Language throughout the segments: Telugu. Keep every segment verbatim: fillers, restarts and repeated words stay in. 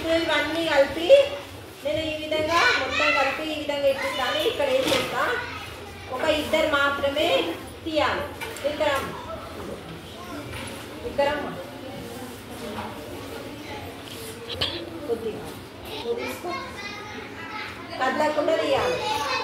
ఇప్పుడు ఇవన్నీ కలిపి నేను ఈ విధంగా మొత్తం కలిపి ఈ విధంగా ఇట్టిస్తాను. ఇక్కడ ఏం చేస్తా, ఒక ఇద్దరు మాత్రమే తీయాలి. ఇక్కడ ఇక్కడ కొద్దిగా తీసుకో, కదలకుండా తీయాలి.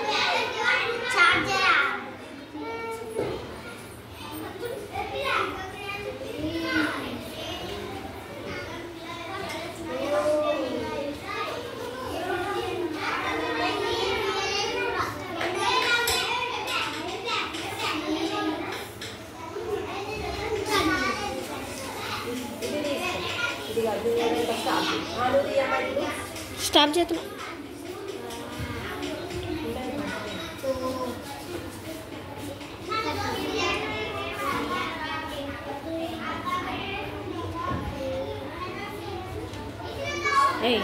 స్టాప్ చేతులు ఏయ్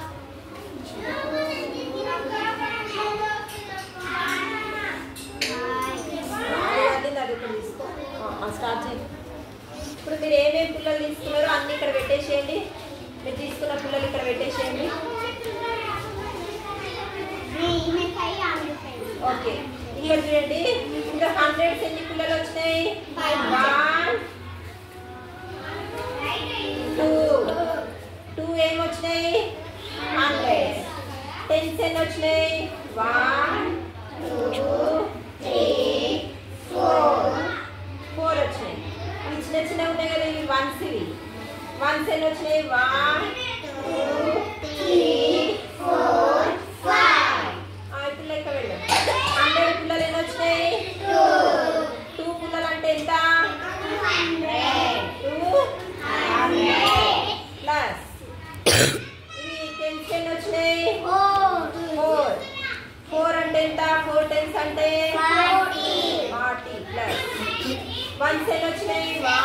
స్టార్ట్ చేయండి. ఇప్పుడు మీరు ఏమేమి పుల్లలు తీసుకున్నారో అన్నీ ఇక్కడ పెట్టేసేయండి. మీరు తీసుకున్న పుల్లలు ఇక్కడ పెట్టేసేయండి. ఓకే, ఇక్కడ చూడండి. ఇంకా హండ్రెడ్స్ ఎన్ని పుల్లలు వచ్చినాయి? వన్ టూ టూ ఏమొచ్చినాయి? హండ్రెడ్. టెన్స్ ఎన్ని వచ్చినాయి? One two three four four వచ్చినాయి. ఇవి చిన్న చిన్న ఉన్నాయి కదా, ఇవి వన్స్. ఇవి వన్స్ ఎన్ని వచ్చినాయి? One two three four five. ఇప్పుడు లెక్క వెళ్ళాం. హండ్రెడ్ పుల్లలు ఎన్ని వచ్చినాయి? టూ. టూ పుల్లలు అంటే ఎంత? టూ హండ్రెడ్ ప్లస్ ఇవి టెన్స్ ఎన్ని వచ్చినాయి? ఫోర్. ఫోర్ అంటే ఎంత? ఫోర్ టెన్స్ అంటే ఫార్టీ ప్లస్ వన్స్ ఎన్ని వచ్చినాయి?